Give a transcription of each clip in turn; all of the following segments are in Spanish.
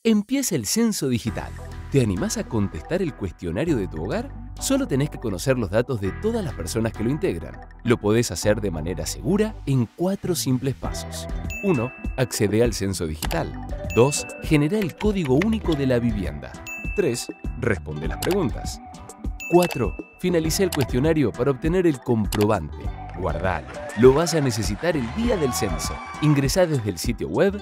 Empieza el censo digital. ¿Te animás a contestar el cuestionario de tu hogar? Solo tenés que conocer los datos de todas las personas que lo integran. Lo podés hacer de manera segura en 4 simples pasos. 1. Accede al censo digital. 2. Genera el código único de la vivienda. 3. Responde las preguntas. 4. Finaliza el cuestionario para obtener el comprobante. Guardalo. Lo vas a necesitar el día del censo. Ingresá desde el sitio web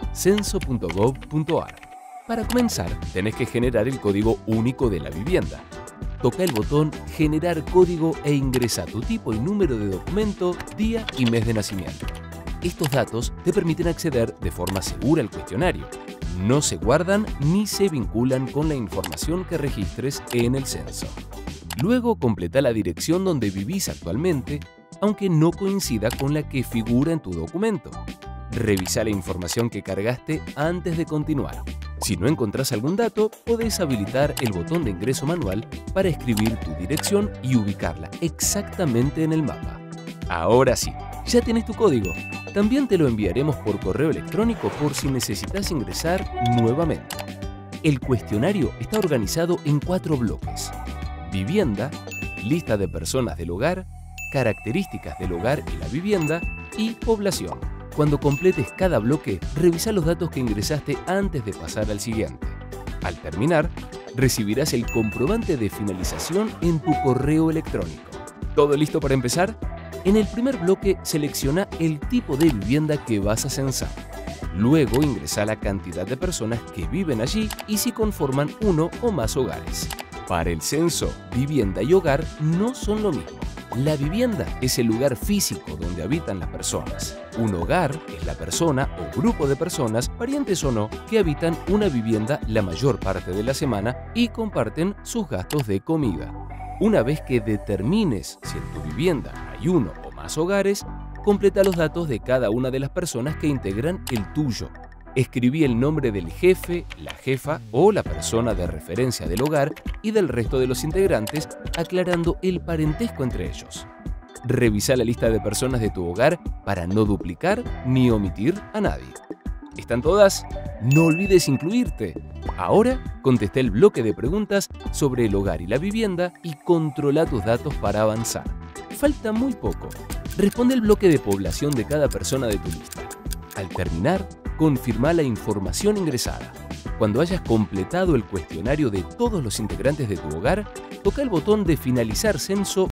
censo.gov.ar. Para comenzar, tenés que generar el código único de la vivienda. Toca el botón Generar código e ingresa tu tipo y número de documento, día y mes de nacimiento. Estos datos te permiten acceder de forma segura al cuestionario. No se guardan ni se vinculan con la información que registres en el censo. Luego completa la dirección donde vivís actualmente, aunque no coincida con la que figura en tu documento. Revisa la información que cargaste antes de continuar. Si no encontrás algún dato, podés habilitar el botón de ingreso manual para escribir tu dirección y ubicarla exactamente en el mapa. Ahora sí, ya tenés tu código. También te lo enviaremos por correo electrónico por si necesitas ingresar nuevamente. El cuestionario está organizado en 4 bloques: vivienda, lista de personas del hogar, características del hogar y la vivienda y población. Cuando completes cada bloque, revisa los datos que ingresaste antes de pasar al siguiente. Al terminar, recibirás el comprobante de finalización en tu correo electrónico. ¿Todo listo para empezar? En el primer bloque, selecciona el tipo de vivienda que vas a censar. Luego ingresa la cantidad de personas que viven allí y si conforman uno o más hogares. Para el censo, vivienda y hogar no son lo mismo. La vivienda es el lugar físico donde habitan las personas. Un hogar es la persona o grupo de personas, parientes o no, que habitan una vivienda la mayor parte de la semana y comparten sus gastos de comida. Una vez que determines si en tu vivienda hay uno o más hogares, completa los datos de cada una de las personas que integran el tuyo. Escribí el nombre del jefe, la jefa o la persona de referencia del hogar y del resto de los integrantes, aclarando el parentesco entre ellos. Revisa la lista de personas de tu hogar para no duplicar ni omitir a nadie. ¿Están todas? No olvides incluirte. Ahora, contesta el bloque de preguntas sobre el hogar y la vivienda y controla tus datos para avanzar. Falta muy poco. Responde el bloque de población de cada persona de tu lista. Al terminar, confirma la información ingresada. Cuando hayas completado el cuestionario de todos los integrantes de tu hogar, toca el botón de finalizar censo